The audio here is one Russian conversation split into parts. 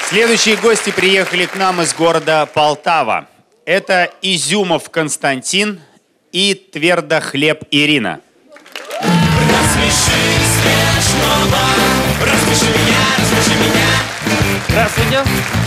Следующие гости приехали к нам из города Полтава. Это Изюмов Константин и Твердохлеб Ирина. Рассмеши смешного, рассмеши меня. Здравствуйте.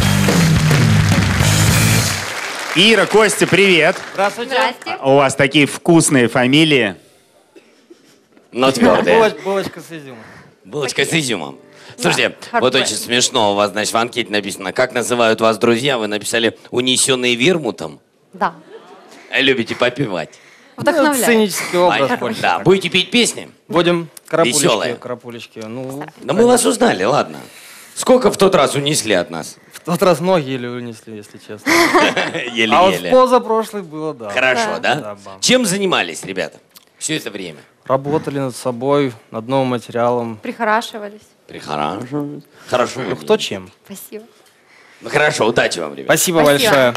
Ира, Костя, привет. Здравствуйте. Здрасте. У вас такие вкусные фамилии. Но твердые. Булочка с изюмом. Булочка с изюмом. Слушайте, Да, вот hardcore. очень смешно. У вас, значит, в анкете написано, как называют вас друзья. Вы написали «унесенные вермутом». Да. Любите попивать. Вдохновляет. Сценический образ А, больше. да. Будете петь песни? Будем Веселые. крапулечки. Ну, Да мы вас узнали, ладно. Сколько в тот раз унесли от нас? в тот раз ноги еле унесли, если честно. А вот в Еле-еле. позапрошлый было, да. Хорошо, да? Да, бам. Чем занимались, ребята, все это время? Работали над собой, над новым материалом. Прихорашивались. Прихорашивались. Хорошо. Ну, кто чем. Спасибо. Ну хорошо, удачи вам, ребята. Спасибо Спасибо. большое.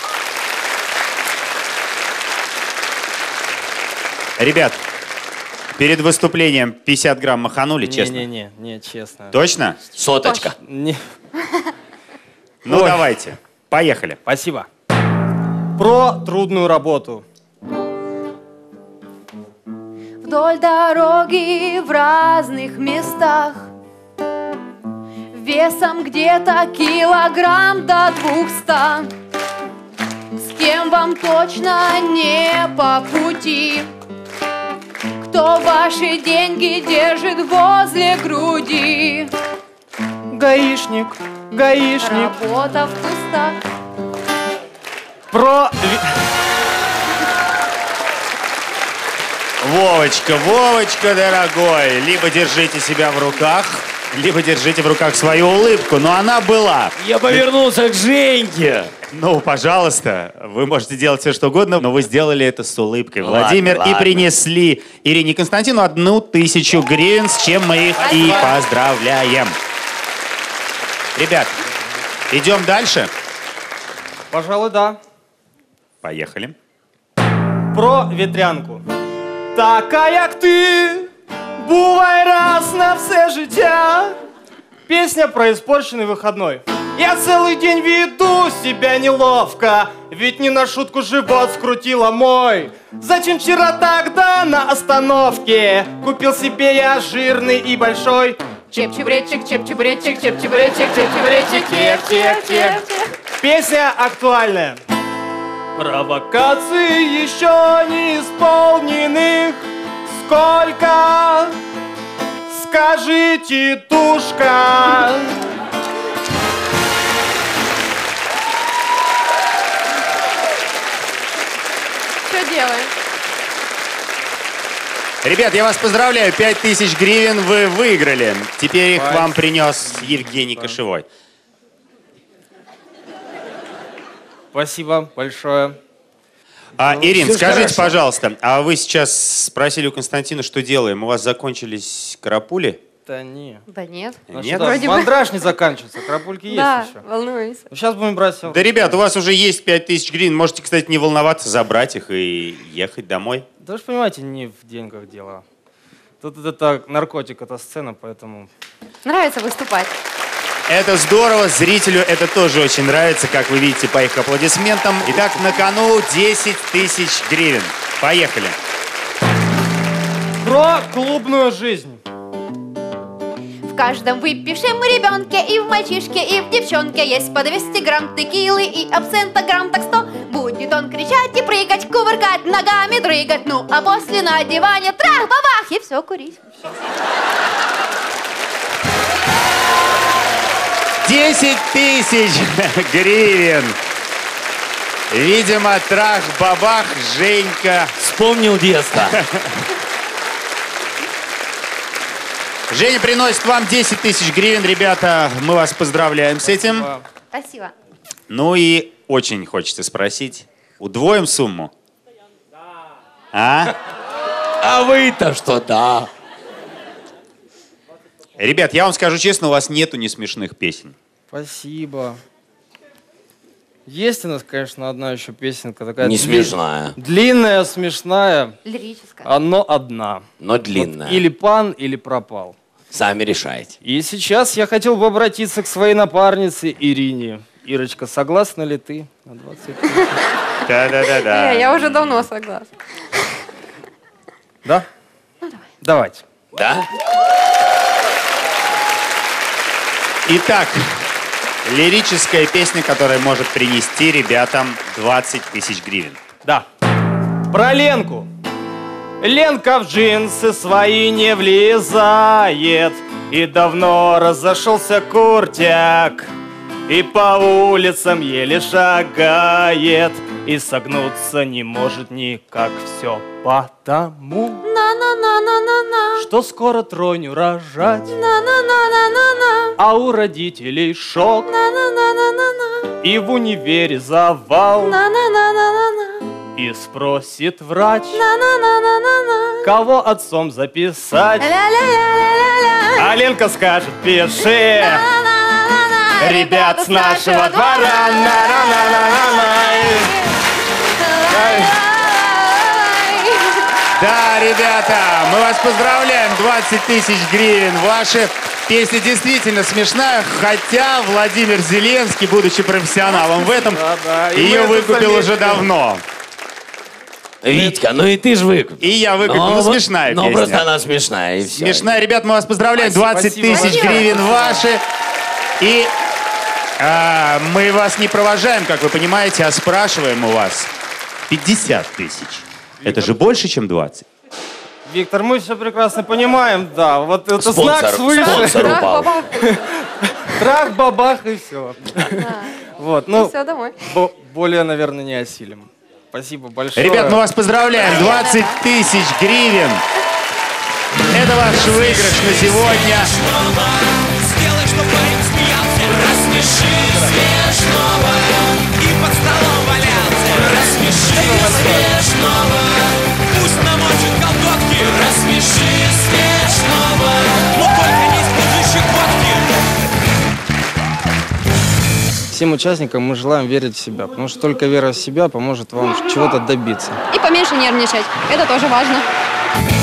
Ребят, перед выступлением 50 грамм маханули, честно? Не, честно. Точно? Соточка. Не. Ну, Ой. давайте. Поехали. Спасибо. Про трудную работу. Вдоль дороги в разных местах, весом где-то килограмм до 200. С кем вам точно не по пути? Кто ваши деньги держит возле груди? Гаишник. Работа в кустах. Про... Вовочка, дорогой, либо держите себя в руках, либо держите в руках свою улыбку. Но она была. Я повернулся к Женьке. Ну, пожалуйста, вы можете делать все, что угодно, но вы сделали это с улыбкой, Ладно, Владимир, и ладно. принесли Ирине и Константину 1000 гривен, с чем мы их и поздравляем. Ребят, идем дальше. Пожалуй, да. Поехали. Про ветрянку. Така, як ти, бувай раз на все життя. Песня про испорченный выходной. Я целый день веду себя неловко, ведь не на шутку живот скрутила мой. Зачем вчера тогда на остановке купил себе я жирный и большой? Чеп-чебречек, чеп-чебречек, чеп-чебречек, чеп-чебречек, чеп-чеп-чеп. Песня актуальная. Провокаций еще не исполненных сколько? Скажите, тушка. Что делаем? Ребят, я вас поздравляю, 5000 гривен вы выиграли. Теперь их Спасибо. вам принес Евгений Кошевой. Спасибо большое. Ирин, всё скажите, хорошо. пожалуйста, а вы сейчас спросили у Константина, что делаем? У вас закончились карапули? Да не. Да нет. Нет? Вроде бы. Мандраж не заканчивается, крапульки есть Да, еще. волнуюсь. Сейчас будем брать все. Да, ребят, у вас уже есть 5000 гривен. Можете, кстати, не волноваться, забрать их и ехать домой. Да вы же понимаете, не в деньгах дело. Тут это наркотик, это сцена, поэтому... Нравится выступать. Это здорово, зрителю это тоже очень нравится, как вы видите по их аплодисментам. Итак, на кону 10 000 гривен. Поехали. Про клубную жизнь. В каждом выпившем ребенке и в мальчишке, и в девчонке есть по 200 грамм текилы и абсента грамм так 100. Будет он кричать и прыгать, кувыркать, ногами дрыгать, ну а после на диване трах-бабах и все курить. 10 000 гривен. Видимо, трах-бабах, Женька. Вспомнил детство. Женя приносит вам 10 000 гривен, ребята. Мы вас поздравляем с этим. Спасибо. Ну и очень хочется спросить, удвоим сумму? А? А вы-то что, да? Ребят, я вам скажу честно, у вас нету несмешных песен. Спасибо. Есть у нас, конечно, одна еще песенка такая. Не смешная, Длинная, смешная, Лирическая. но одна. но длинная. Вот или пан, или пропал. Сами решайте. И сейчас я хотел бы обратиться к своей напарнице Ирине. Ирочка, согласна ли ты на 20 тысяч? Да-да-да-да. Я уже давно согласна. Да? Давайте. Да? Итак, лирическая песня, которая может принести ребятам 20 тысяч гривен. Да. Про Ленку. Ленка в джинсы свои не влезает, и давно разошелся куртяк, и по улицам еле шагает, и согнуться не может никак. Все потому, На-на-на-на-на-на. что скоро троню рожать, На-на-на-на-на-на. а у родителей шок, На-на-на-на-на-на. и в универе завал, На-на-на-на-на-на. и спросит врач, На-на-на-на-на-на. кого отцом записать. Ля-ля-ля-ля-ля-ля. А Ленка скажет: пиши, На-на-на-на-на. ребят с нашего двора. На-на-на-на-на-на. Да, ребята, мы вас поздравляем, 20 тысяч гривен. Ваша песня действительно смешная, хотя Владимир Зеленский, будучи профессионалом в этом, Да-да, и ее мы это выкупил заметили. уже давно. Витька, ну и ты ж выкупил. И я выкупил. Ну, смешная Ну, песня. просто она смешная, и все. Смешная. Ребят, мы вас поздравляем. Спасибо, 20 тысяч спасибо. гривен ваши. И мы вас не провожаем, как вы понимаете, а спрашиваем у вас 50 тысяч. Это же больше, чем 20. Виктор, мы все прекрасно понимаем, да. Вот это знак Спонсор, свыше. спонсор упал. Трах, бабах и все. Вот, ну, Все, домой. более, наверное, не осилим. Спасибо большое. Ребят, мы вас поздравляем. 20 тысяч гривен. Это ваш выигрыш на сегодня. Сделай, чтобы парень смеялся. Рассмеши смешного. И под столом валялся. Рассмеши смешного. Пусть намочит колготки. Рассмеши смешного. Но только не используй водки. Всем участникам мы желаем верить в себя, потому что только вера в себя поможет вам чего-то добиться. И поменьше нервничать. Это тоже важно.